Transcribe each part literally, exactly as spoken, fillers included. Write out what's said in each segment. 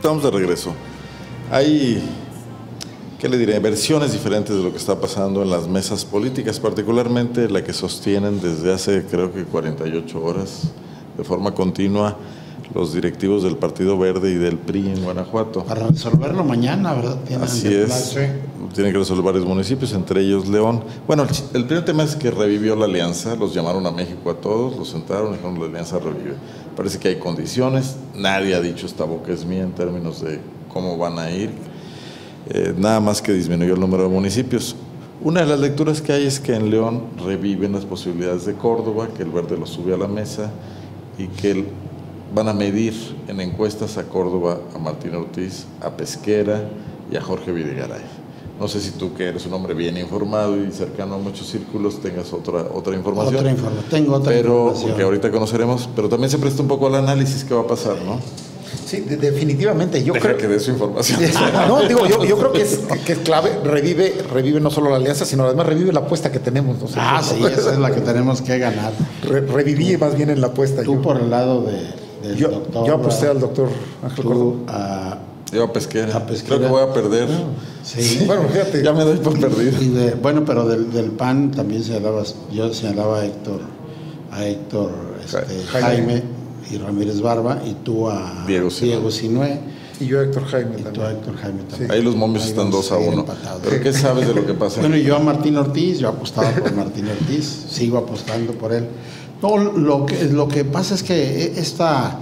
Estamos de regreso. Hay, ¿qué le diré? Versiones diferentes de lo que está pasando en las mesas políticas, particularmente la que sostienen desde hace creo que cuarenta y ocho horas de forma continua los directivos del Partido Verde y del P R I en Guanajuato. Para resolverlo mañana, ¿verdad? Tienen Así es, tienen que resolver varios municipios, entre ellos León. Bueno, el, el primer tema es que revivió la alianza, los llamaron a México a todos, los sentaron y dijeron la alianza revive. Parece que hay condiciones, nadie ha dicho esta boca es mía en términos de cómo van a ir, eh, nada más que disminuyó el número de municipios. Una de las lecturas que hay es que en León reviven las posibilidades de Córdoba, que el Verde lo sube a la mesa y que el van a medir en encuestas a Córdoba, a Martín Ortiz, a Pesquera y a Jorge Videgaray. No sé si tú, que eres un hombre bien informado y cercano a muchos círculos, tengas otra, otra información. Otra información, tengo otra pero, información. Porque ahorita conoceremos, pero también se presta un poco al análisis que va a pasar, ¿no? Sí, de, definitivamente. Yo Deja creo que dé su información. No, digo, yo, yo creo que es, que es clave, revive, revive no solo la alianza, sino además revive la apuesta que tenemos nosotros. Ah, sí, esa es la que tenemos que ganar. Re, reviví más bien en la apuesta. Tú yo. por el lado de... Yo, doctor, yo aposté al doctor Ángel Córdoba. A, yo a Pesquera. a Pesquera. Creo que voy a perder. No, sí. Sí. Bueno, fíjate. Ya me doy por perdido. Y de, bueno, pero del, del P A N también señalaba, yo señalaba a Héctor, a Héctor este, Jaime. Jaime y Ramírez Barba, y tú a Diego, Diego Sinué. Y yo a Héctor Jaime y también. tú a Héctor Jaime también. Sí. Ahí los momios Ahí están dos a uno. Empatados. ¿Pero qué sabes de lo que pasa? Bueno, yo a Martín Ortiz, yo apostaba por Martín Ortiz, sigo apostando por él. No, lo que, lo que pasa es que esta...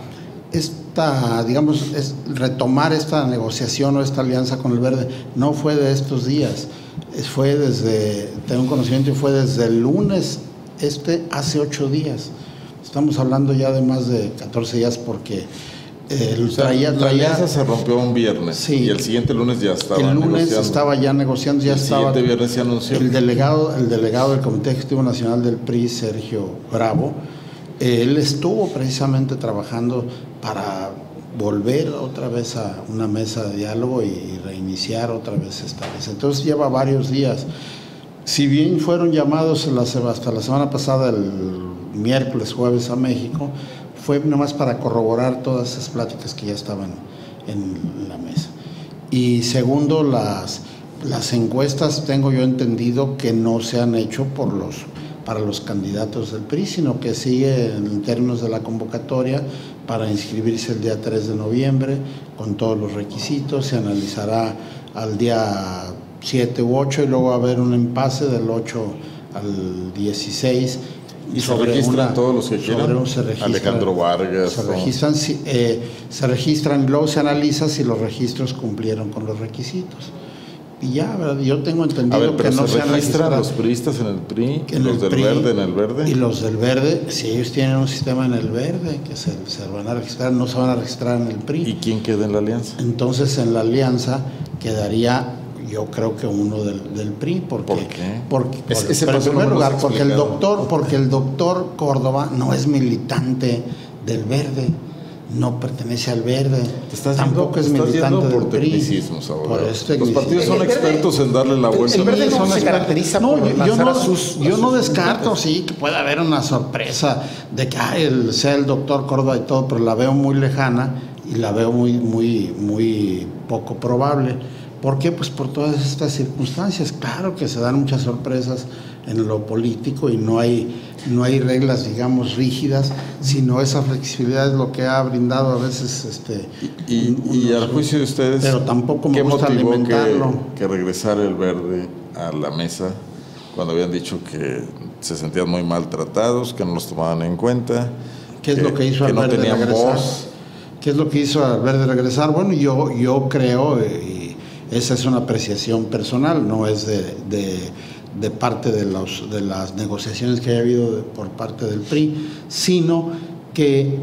esta, digamos, es retomar esta negociación o esta alianza con el Verde no fue de estos días, fue desde, tengo un conocimiento, fue desde el lunes, este hace ocho días. Estamos hablando ya de más de catorce días porque eh, o sea, traía, la traía, alianza se rompió un viernes, sí, y el siguiente lunes ya estaba el lunes negociando. estaba ya negociando, ya el estaba. El siguiente viernes se anunció. El delegado, el delegado del Comité Ejecutivo Nacional del P R I, Sergio Bravo, él estuvo precisamente trabajando para volver otra vez a una mesa de diálogo y reiniciar otra vez esta mesa. Entonces lleva varios días. Si bien fueron llamados hasta la semana pasada, el miércoles, jueves a México, fue nomás para corroborar todas esas pláticas que ya estaban en la mesa. Y segundo, las, las encuestas, tengo yo entendido que no se han hecho por los para los candidatos del P R I, sino que sigue en términos de la convocatoria para inscribirse el día tres de noviembre con todos los requisitos, se analizará al día siete u ocho y luego va a haber un empase del ocho al dieciséis. ¿Y se registran una, todos los que quieran? Un, se registra, Alejandro Vargas. Se registran, eh, se registran y luego se analiza si los registros cumplieron con los requisitos. Y ya, ¿verdad? Yo tengo entendido a ver, pero que no se, se registran registrado, los priistas en el P R I, en los el del P R I, Verde en el Verde. Y los del Verde, si ellos tienen un sistema en el Verde, que se, se van a registrar, no se van a registrar en el P R I. ¿Y quién queda en la alianza? Entonces, en la alianza quedaría, yo creo que uno del, del P R I. Porque, ¿Por qué? Porque, es, por, ese pero en primer lugar, porque el, explicado. doctor, porque el doctor Córdoba no es militante del Verde. No pertenece al Verde, te estás tampoco yendo, es militante del por P R I. Tecnicismos ahora. Por este Los partidos son verde, expertos en darle la vuelta. El Verde no se caracteriza no, por yo, lanzar no, a sus, yo a no sus descarto, sí, que pueda haber una sorpresa de que ay, el, sea el doctor Córdoba y todo, pero la veo muy lejana y la veo muy, muy, muy poco probable. ¿Por qué? Pues por todas estas circunstancias. Claro que se dan muchas sorpresas en lo político y no hay, no hay reglas, digamos, rígidas, sino esa flexibilidad es lo que ha brindado a veces este y, y, un, y al juicio de ustedes, pero tampoco me ¿qué gusta motivó alimentarlo? Que, que regresara el Verde a la mesa cuando habían dicho que se sentían muy maltratados, que no los tomaban en cuenta? ¿Qué es que, lo que hizo que al no Verde tenían regresar? voz? ¿Qué es lo que hizo al Verde regresar? Bueno, yo, yo creo, y esa es una apreciación personal, no es de, de, de parte de, los, de las negociaciones que haya habido de, por parte del P R I, sino que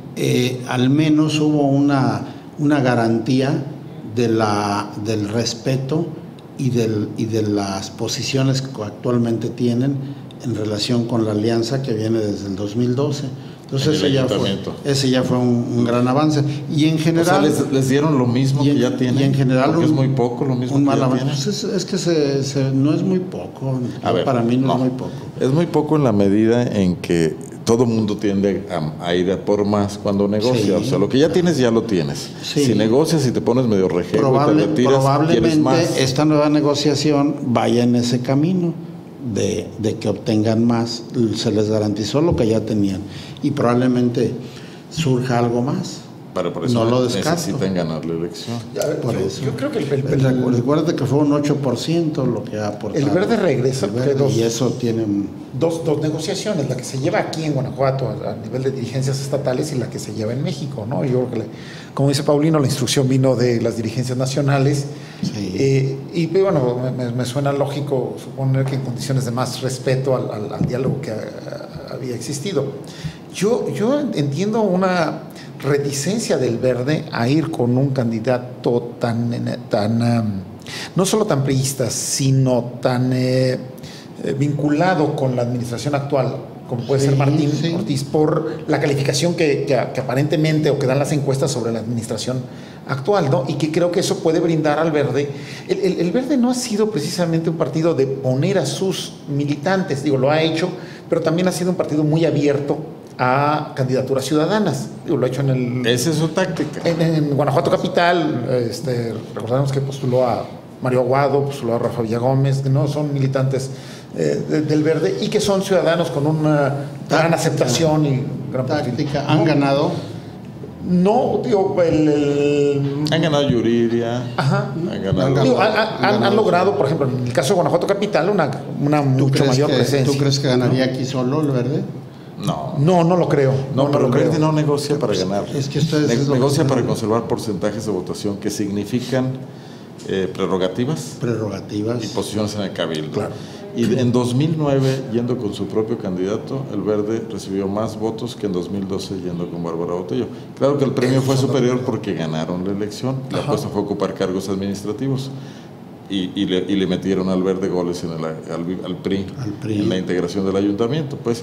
eh, al menos hubo una, una garantía de la, del respeto y, del, y de las posiciones que actualmente tienen en relación con la alianza que viene desde el dos mil doce. Entonces ese ya, fue, ese ya fue un, un gran avance. Y en general... O sea, les, les dieron lo mismo en, que ya tienen. Y en general... Porque un, es muy poco lo mismo un que mal ya avance. tienen. Pues es, es que se, se, no es muy poco. A ver, para mí no, no es muy poco. Es muy poco en la medida en que todo mundo tiende a, a ir a por más cuando negocia. Sí. O sea, lo que ya tienes, ya lo tienes. Sí. Si negocias y te pones medio rejego, Probable, te retiras, probablemente más. Esta nueva negociación vaya en ese camino de, de que obtengan más. Se les garantizó lo que ya tenían y probablemente surja algo más. Pero por eso no lo necesitan ganar la elección. Ya, por yo, eso. Yo creo que el, el, el, el recuerda que fue un ocho por ciento lo que ha aportado. El Verde regresa el verde, dos, y eso tiene dos, dos negociaciones, la que se lleva aquí en Guanajuato a nivel de dirigencias estatales y la que se lleva en México, ¿no? Yo creo que, le, como dice Paulino, la instrucción vino de las dirigencias nacionales. Sí. Eh, y bueno, me, me suena lógico suponer que en condiciones de más respeto al, al, al diálogo que a, a, había existido. Yo, yo entiendo una reticencia del Verde a ir con un candidato tan, tan um, no solo tan priista, sino tan eh, eh, vinculado con la administración actual, como puede sí, ser Martín sí. Ortiz, por la calificación que, que, que aparentemente o que dan las encuestas sobre la administración actual, ¿no? Y que creo que eso puede brindar al Verde. El, el, el Verde no ha sido precisamente un partido de poner a sus militantes, digo, lo ha hecho, pero también ha sido un partido muy abierto a candidaturas ciudadanas. Digo, lo ha hecho en el... Esa es su táctica. En, en Guanajuato Capital, este, recordamos que postuló a Mario Aguado, postuló a Rafa Villagómez, que no son militantes eh, de, del Verde y que son ciudadanos con una táctica, gran aceptación y gran táctica. ¿Han ganado? No, tío, el, el... Han ganado Yuriria. Ajá. Han ganado. Digo, han, han, han, han logrado, por ejemplo, en el caso de Guanajuato Capital, una, una mucho mayor que, presencia. ¿Tú crees que ganaría aquí solo el Verde? No. No, no lo creo. No, no, pero no el Verde creo. no negocia para ganar. Es que ustedes ne es negocia que para conservar porcentajes de votación que significan eh, prerrogativas. Prerrogativas. Y posiciones en el cabildo. Claro. Y en dos mil nueve, yendo con su propio candidato, el Verde recibió más votos que en dos mil doce yendo con Bárbara Botello. Claro que el premio fue superior porque ganaron la elección. La apuesta fue ocupar cargos administrativos. Y, y, le, y le metieron al Verde goles en el, al, al, P R I, al P R I, en la integración del ayuntamiento. Pues,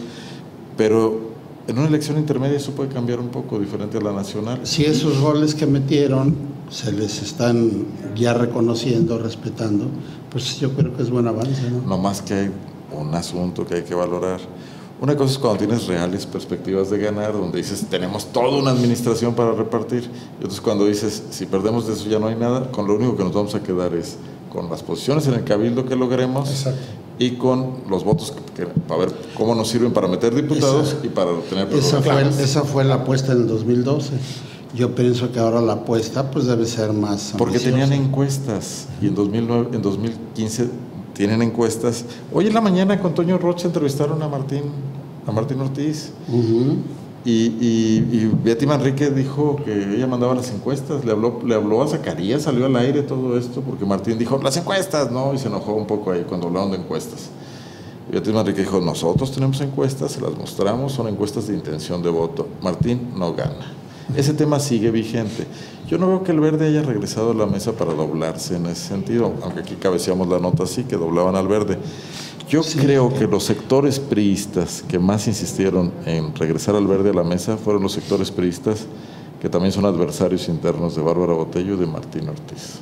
pero en una elección intermedia eso puede cambiar un poco, diferente a la nacional. Si esos goles que metieron se les están ya reconociendo, respetando, pues yo creo que es buen avance, ¿no? No más que hay un asunto que hay que valorar. Una cosa es cuando tienes reales perspectivas de ganar, donde dices, tenemos toda una administración para repartir. Y otro es cuando dices, si perdemos de eso ya no hay nada, con lo único que nos vamos a quedar es con las posiciones en el cabildo que logremos. Exacto. Y con los votos que, que, para ver cómo nos sirven para meter diputados esa, y para obtener esa fue, esa fue la apuesta en el dos mil doce. Yo pienso que ahora la apuesta pues debe ser más porque ambiciosa. Tenían encuestas y en dos mil nueve, en dos mil quince tienen encuestas. Hoy en la mañana con Toño Rocha entrevistaron a Martín a Martín Ortiz. Uh-huh. Y, y, y Betty Manrique dijo que ella mandaba las encuestas, le habló, le habló a Zacarías, salió al aire todo esto, porque Martín dijo, las encuestas, ¿no? Y se enojó un poco ahí cuando hablaron de encuestas. Y Betty Manrique dijo, nosotros tenemos encuestas, se las mostramos, son encuestas de intención de voto. Martín no gana. Ese tema sigue vigente. Yo no veo que el Verde haya regresado a la mesa para doblarse en ese sentido, aunque aquí cabeceamos la nota así, que doblaban al Verde. Yo sí, creo que los sectores priistas que más insistieron en regresar al Verde a la mesa fueron los sectores priistas que también son adversarios internos de Bárbara Botello y de Martín Ortiz.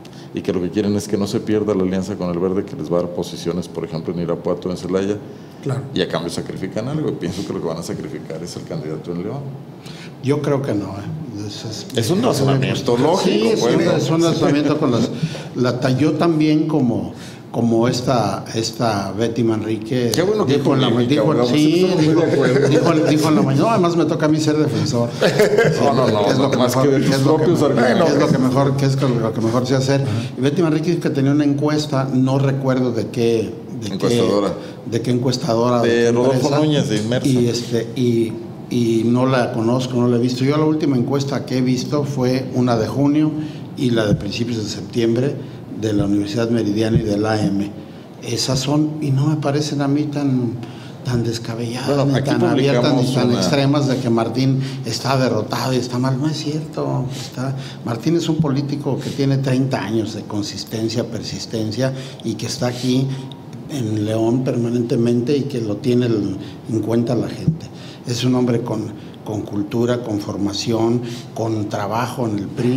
Y que lo que quieren es que no se pierda la alianza con el Verde, que les va a dar posiciones, por ejemplo, en Irapuato, en Celaya, claro. Y a cambio sacrifican algo. Y pienso que lo que van a sacrificar es el candidato en León. Yo creo que no. ¿eh? Es, es, es un razonamiento lógico. Sí, es, bueno. un, es un razonamiento con las... La, yo también como... como esta esta Betty Manrique Qué bueno que dijo en la mañana, sí, dijo, dijo, dijo en la mañana, no, además me toca a mí ser defensor. No, no, no, es lo que mejor, que es lo que mejor, es lo que mejor, que es lo que mejor sé hacer. Uh-huh. Y Betty Manrique dijo que tenía una encuesta, no recuerdo de qué, de encuestadora, qué, de qué encuestadora, de, de Rodolfo empresa, Núñez de Inmersa. Y este y y no la conozco, no la he visto. Yo la última encuesta que he visto fue una de junio y la de principios de septiembre de la Universidad Meridiana y del A M. Esas son, y no me parecen a mí tan, tan descabelladas, bueno, ni tan abiertas, ni tan una... extremas de que Martín está derrotado y está mal. No es cierto. Está, Martín es un político que tiene treinta años de consistencia, persistencia y que está aquí en León permanentemente y que lo tiene en cuenta la gente. Es un hombre con, con cultura, con formación, con trabajo en el P R I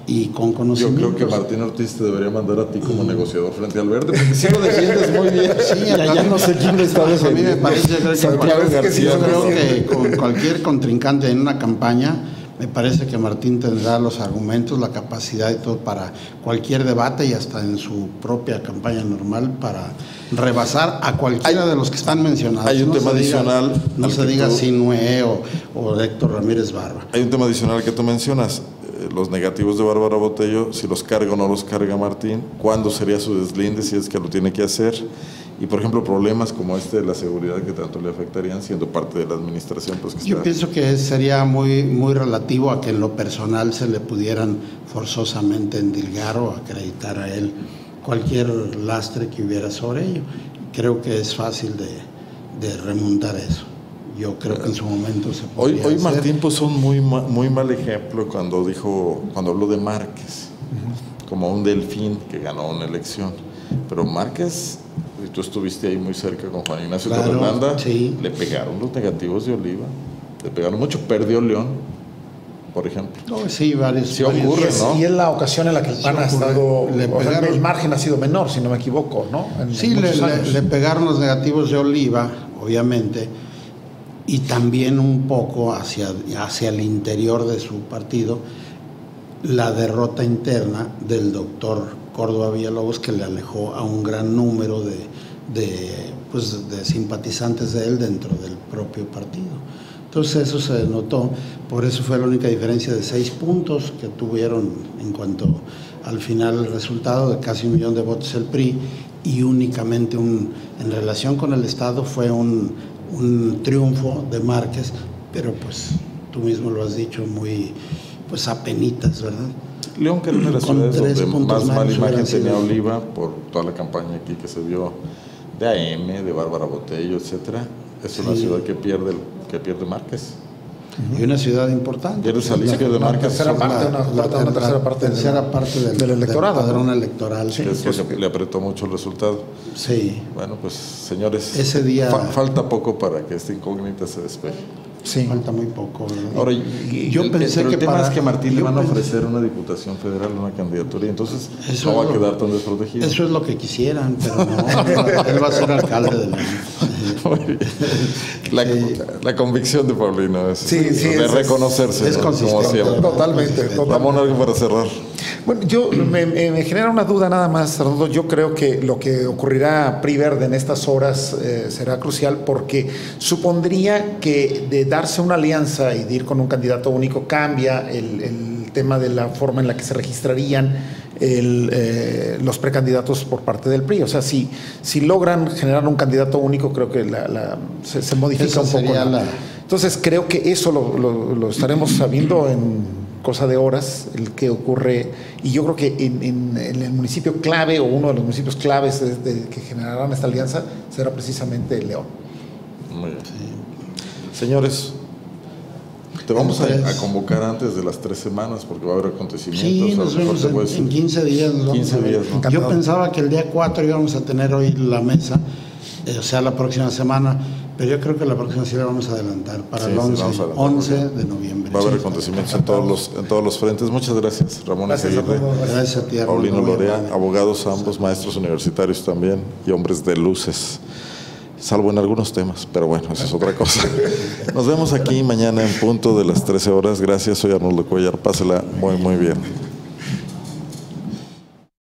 y con Yo conocimientos. creo que Martín Ortiz te debería mandar a ti como negociador frente al Verde, porque si lo defiendes muy bien. Sí, ya, ya no sé quién le está a mí me defendiendo. parece yo creo que, Santiago cualquier- García, yo creo ¿no? que con cualquier contrincante en una campaña, me parece que Martín tendrá los argumentos, la capacidad y todo para cualquier debate y hasta en su propia campaña normal para rebasar a cualquiera Hay- de los que están mencionados. hay un tema se diga- adicional no al se que diga tú- Sinue o, o Héctor Ramírez Barba. Hay un tema adicional que tú mencionas, eh, los negativos de Bárbara Botello, si los carga o no los carga Martín, cuándo sería su deslinde, si es que lo tiene que hacer, y por ejemplo problemas como este de la seguridad que tanto le afectarían siendo parte de la administración. Pues, que Yo está... pienso que sería muy, muy relativo a que en lo personal se le pudieran forzosamente endilgar o acreditar a él cualquier lastre que hubiera sobre ello. Creo que es fácil de, de remontar eso. Yo creo que en su momento se Hoy, podría hoy hacer. Martín puso un muy, ma- muy mal ejemplo cuando dijo, cuando habló de Márquez, uh-huh. como un delfín que ganó una elección. Pero Márquez, y tú estuviste ahí muy cerca con Juan Ignacio Claro, Torrelanda, sí. le pegaron los negativos de Oliva, le pegaron mucho, perdió León, por ejemplo. No, sí, varios. Sí varios- ocurre, Y es, ¿no? y es la ocasión en la que el Sí P A N ha ocurre. estado, Le o sea, pegaron- el margen ha sido menor, si no me equivoco, ¿no? En- Sí, en le, muchos le- años. le pegaron los negativos de Oliva, obviamente, y también un poco hacia, hacia el interior de su partido, la derrota interna del doctor Córdoba Villalobos, que le alejó a un gran número de, de, pues, de simpatizantes de él dentro del propio partido. Entonces eso se notó, por eso fue la única diferencia de seis puntos que tuvieron en cuanto al final el resultado de casi un millón de votos el P R I, y únicamente un, en relación con el Estado fue un, un triunfo de Márquez, pero pues tú mismo lo has dicho, muy pues apenitas, ¿verdad? León, que era una de las Con ciudades tres donde puntos más mala menos imagen hubieran tenía sido. Oliva por toda la campaña aquí que se vio de A M, de Bárbara Botello, etcétera. Es una Sí. ciudad que pierde, que pierde Márquez. Y una ciudad importante. Pierde pues, Salicio de la Márquez. tercera la- parte, una cuarta, una tercera parte tercera de la- parte del, del electorado, del padrón ¿no? electoral. que es lo que le apretó mucho el resultado. Sí. Bueno, pues señores, Ese día- fa- falta poco para que esta incógnita se despeje. Sí. Falta muy poco, ¿verdad? Ahora, y- y- Yo el, pensé pero el que tema para- es que a Martín le yo van a pensé- ofrecer una diputación federal, una candidatura, y entonces Eso no va es a lo- quedar tan desprotegido. Eso es lo que quisieran, pero no. Él va a ser alcalde de León. Muy bien. La, la convicción de Paulino es Sí, sí, de es- reconocerse, es ¿no? Como consistente. siempre. Totalmente, totalmente. Ramón, algo para cerrar. Bueno, yo me, me- me genera una duda nada más, Arnoldo. Yo creo que lo que ocurrirá a P R I Verde en estas horas eh, será crucial, porque supondría que de darse una alianza y de ir con un candidato único cambia el, el tema de la forma en la que se registrarían el, eh, los precandidatos por parte del P R I. O sea, si, si logran generar un candidato único, creo que la, la- se, se modifica Esa un poco. sería ¿no? la- Entonces creo que eso lo, lo- lo estaremos sabiendo en cosa de horas, el que ocurre, y yo creo que en, en- en el municipio clave, o uno de los municipios claves de- de- que generarán esta alianza, será precisamente León. Muy bien. Señores, te vamos a, Entonces- a convocar antes de las tres semanas porque va a haber acontecimientos. Sí, a lo nos mejor vemos te voy a en, decir- en quince días. nos vamos quince a ver. días, ¿no? Yo Encantado. pensaba que el día cuatro íbamos a tener hoy la mesa, eh, o sea, la próxima semana, pero yo creo que la próxima sí la vamos a adelantar para Sí, el sí, once, vamos a adelantar, once porque de noviembre. Va a haber Sí. acontecimientos en todos los en todos los frentes. Muchas gracias, Ramón Gracias, Aguirre, Arnoldo. Gracias a ti, Arnoldo. Paulino Muy Lorea, amable. abogados ambos, maestros universitarios también y hombres de luces, salvo en algunos temas, pero bueno, eso es otra cosa. Nos vemos aquí mañana en punto de las trece horas. Gracias, soy Arnoldo Cuellar. Pásela muy, muy bien.